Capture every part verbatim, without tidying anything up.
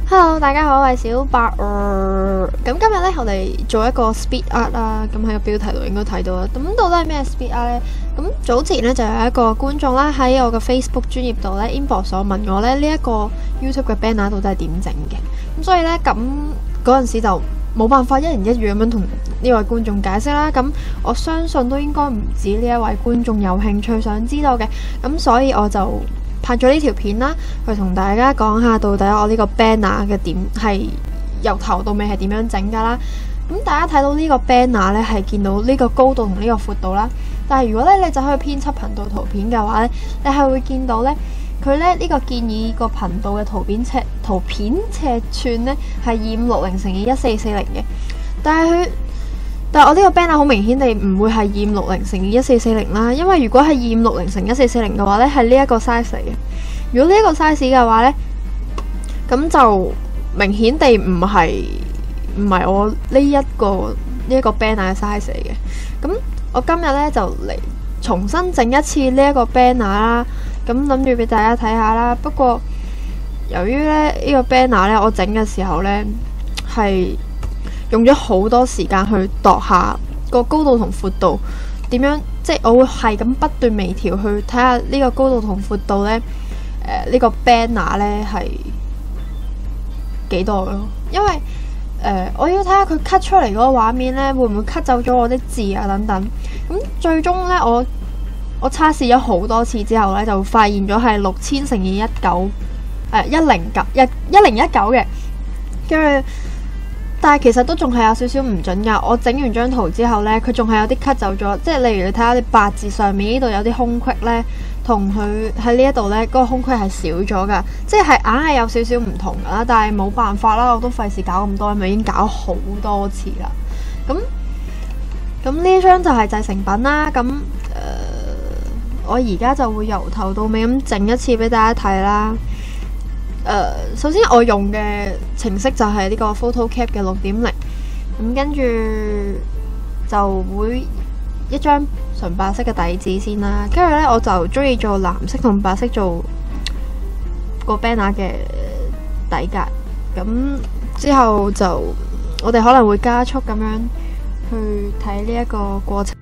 Hello，大家好，我係小白。咁、呃、今日咧，我哋做一個 speed art 啦。咁喺個標題度應該睇到啦。咁到底係咩 speed art 咧？咁早前咧就有一個觀眾啦喺我嘅 Facebook 專頁度咧 inbox 所問我咧呢一、這個 YouTube 嘅 banner 到底係點整嘅。咁所以咧咁嗰陣時就冇辦法一人一語咁樣同呢位觀眾解釋啦。咁我相信都應該唔止呢一位觀眾有興趣想知道嘅。咁所以我就拍咗呢條片啦，去同大家講下到底我呢個 banner 嘅點係由頭到尾係點樣整噶啦。咁大家睇到呢個 banner 咧，係見到呢個高度同呢個闊度啦。但係如果咧你就可以編輯頻道圖片嘅話咧，你係會見到咧佢咧呢、這個建議個頻道嘅圖片尺圖片尺寸咧係二五六零乘以一四四零嘅。但係佢但係我呢個 banner 好明顯地唔會係二五六零乘以一四四零啦，因為如果係二五六零乘一四四零嘅話咧，係呢一個 size 嚟嘅。如果呢一個 size 嘅話咧，咁就明顯地唔係唔係我呢一個呢一個 banner 嘅 size 嚟嘅。咁我今日咧就嚟重新整一次呢一個 banner 啦，咁諗住俾大家睇下啦。不過由於咧呢個 banner 咧，我整嘅時候咧係用咗好多時間去度下個高度同闊度點樣，即係我會係咁不斷微調去睇下呢個高度同闊度呢。誒、呃這個、呢個 banner 呢係幾多咯？因為誒、呃、我要睇下佢 cut 出嚟嗰個畫面呢，會唔會 cut 走咗我啲字啊等等。咁最終呢，我我測試咗好多次之後呢，就發現咗係六千乘以一九誒一零九一一零一九嘅，跟住。但係其實都仲係有少少唔準噶。我整完張圖之後呢，佢仲係有啲 cut 走咗。即係例如你睇下，你八字上面呢度有啲空隙呢，同佢喺呢一度呢嗰、嗰個空隙係少咗噶。即係硬係有少少唔同噶啦。但係冇辦法啦，我都費事搞咁多，因為已經搞好多次啦。咁咁呢張就係製成品啦。咁誒、呃，我而家就會由頭到尾咁整一次俾大家睇啦。Uh, 首先我用嘅程式就係呢個 PhotoCap 嘅六點零，咁跟住就會一張純白色嘅底紙先啦，跟住呢，我就中意做藍色同白色做個 banner 嘅底格，咁之後就我哋可能會加速咁樣去睇呢一個過程。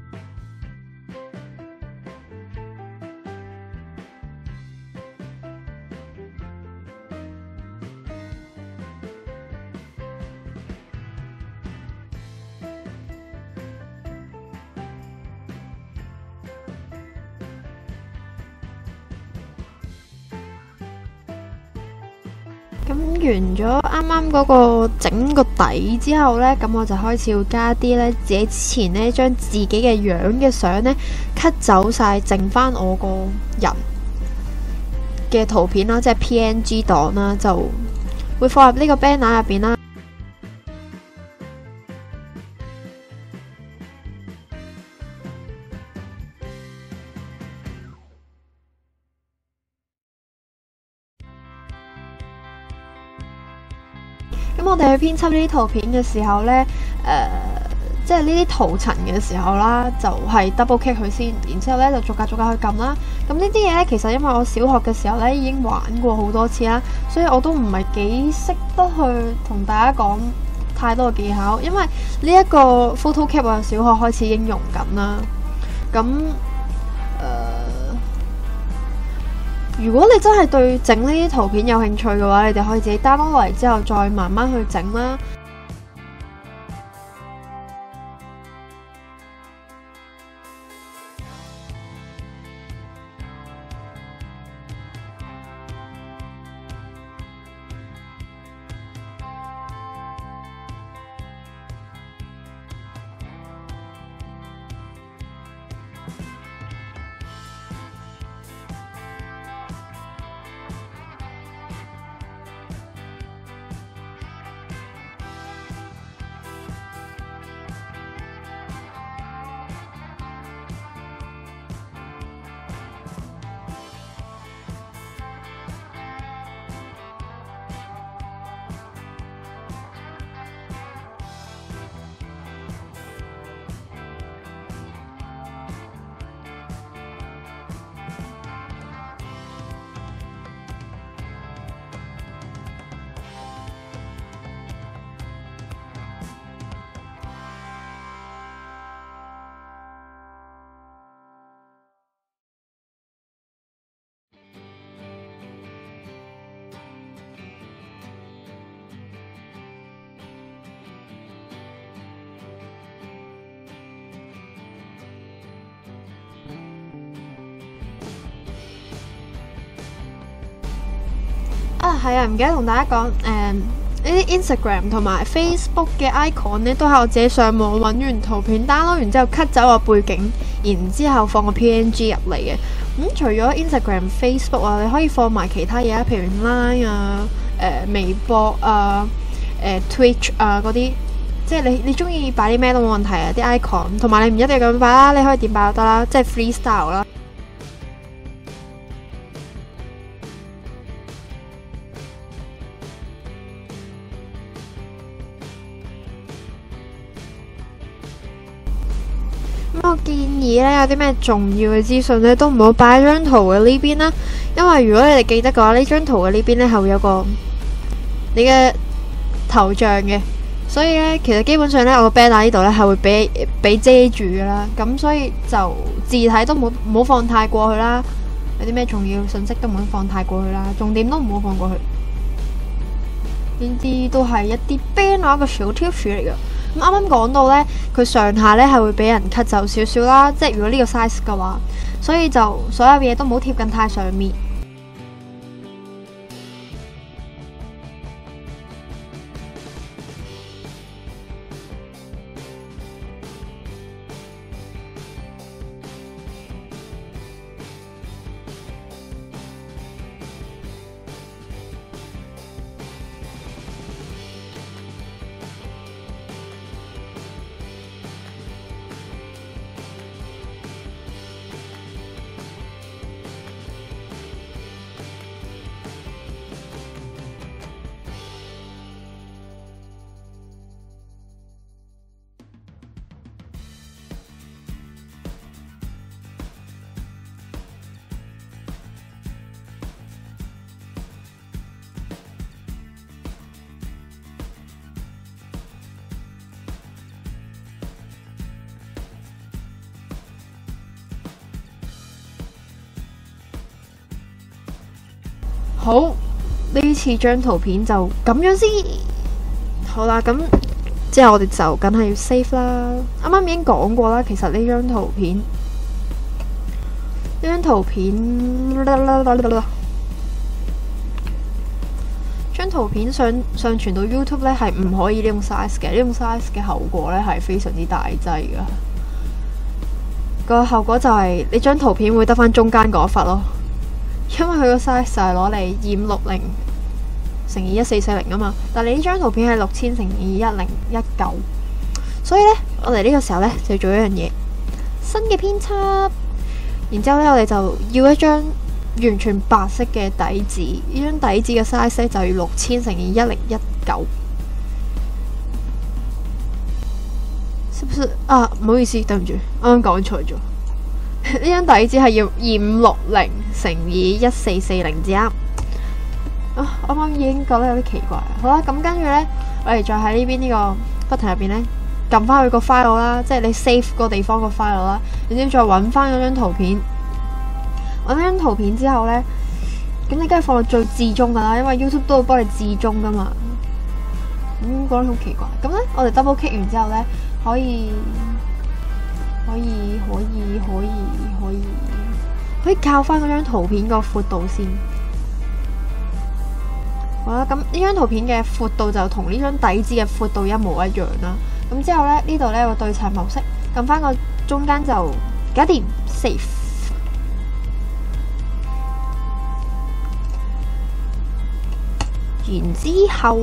咁完咗啱啱嗰個整個底之後呢，咁我就開始要加啲呢自己之前呢將自己嘅樣嘅相呢 cut 走晒，剩翻我個人嘅圖片啦，即係 P N G 檔啦，就會放入呢個 banner 入邊啦。咁我哋去編輯呢啲圖片嘅時候呢，誒、呃，即係呢啲圖層嘅時候啦，就係、是、double click 佢先，然之後呢就逐格逐格去撳啦。咁呢啲嘢呢，其實因為我小學嘅時候呢已經玩過好多次啦，所以我都唔係幾識得去同大家講太多嘅技巧。因為呢一個 PhotoCap 我由小學開始已經用緊啦。咁誒。呃如果你真係對整呢啲圖片有興趣嘅話，你哋可以自己 download 落嚟之後再慢慢去整啦。 啊，係啊，唔記得同大家講，誒呢啲 Instagram 同埋 Facebook 嘅 icon 咧，都係我自己上網揾完圖片 download 完之後 cut 走個背景，然之後放個 P N G 入嚟嘅。咁、嗯、除咗 Instagram、Facebook 啊，你可以放埋其他嘢啊，譬如 Line 啊、誒、呃、微博啊、誒、呃、Twitch 啊嗰啲，即係你你中意擺啲咩都冇問題啊，啲 icon， 同埋你唔一定要咁擺啦，你可以點擺都得啦，即係 freestyle 啦。咁我建議咧，有啲咩重要嘅資訊咧，都唔好擺喺張圖嘅呢邊啦。因為如果你哋記得嘅話，呢張圖嘅呢邊咧係會有個你嘅頭像嘅，所以咧其實基本上咧，我個 banner 呢度咧係會俾俾遮住噶啦。咁所以就字體都唔好放太過去啦。有啲咩重要信息都唔好放太過去啦，重點都唔好放過去。呢啲都係一啲 banner 嘅小 tips 嚟噶。咁啱啱講到呢，佢上下呢係會俾人 cut 走少少啦，即係如果呢個 size 嘅話，所以就所有嘢都唔好貼近太上面。好，呢次張圖片就咁樣先。好啦，咁之後我哋就梗係要 save 啦。啱啱已經講過啦，其實呢張圖片，呢張圖片，張圖片上上傳到 YouTube 咧係唔可以呢種 size 嘅，呢種 size 嘅後果咧係非常之大劑噶。個後果就係你張圖片會得翻中間嗰忽咯。因為佢個 size 就係攞嚟二五六零乘以一四四零啊嘛，但係你呢張圖片係六千乘以一零一九，所以呢，我哋呢個時候呢，就要做一樣嘢，新嘅編輯，然之後呢我哋就要一張完全白色嘅底紙，呢張底紙嘅 size 呢就要六千乘以一零一九，是不是啊？唔好意思，對唔住，啱啱講錯咗。呢張底紙係要二五六零乘以一四四零至啱。啊，啱啱已經覺得有啲奇怪。好啦，咁跟住呢，我哋再喺呢邊呢個 button 入邊呢，撳翻去個 file 啦，即係你 save 個地方個 file 啦。然之後再揾翻嗰張圖片，揾翻張圖片之後呢，咁你梗係放到最至中噶啦，因為 YouTube 都會幫你至中噶嘛。咁覺得好奇怪。咁呢，我哋 double click 完之後呢，可以。可以可以可以可以可以校翻嗰張圖片個闊度先。好啦，咁呢張圖片嘅闊度就同呢張底紙嘅闊度一模一樣啦。咁之後咧，呢度咧有個對齊模式，撳翻個中間就搞掂 save。然之後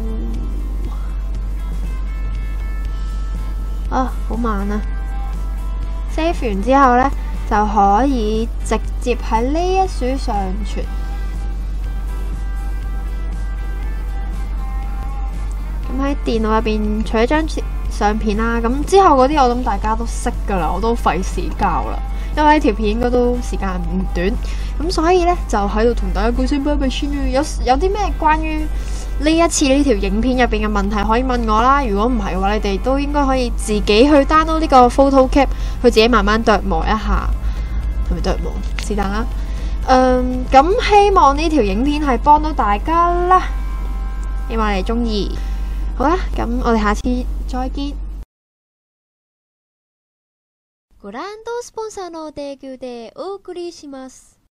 啊，好慢啊！ save 完之後呢，就可以直接喺呢一處上傳。咁喺電腦入邊，除咗張相片啦，咁之後嗰啲我諗大家都識噶啦，我都費事教啦，因為呢條片應該都時間唔短，咁所以呢，就喺度同大家講聲拜拜先。有有啲咩關於呢一次呢條影片入邊嘅問題可以問我啦，如果唔係嘅話，你哋都應該可以自己去 download 呢個 photo cap， 去自己慢慢琢磨一下，係咪琢磨？是但啦。嗯，咁希望呢條影片係幫到大家啦，希望你哋中意。好啦，咁我哋下次再見。ご覧とスポンサーの提供でお送りします。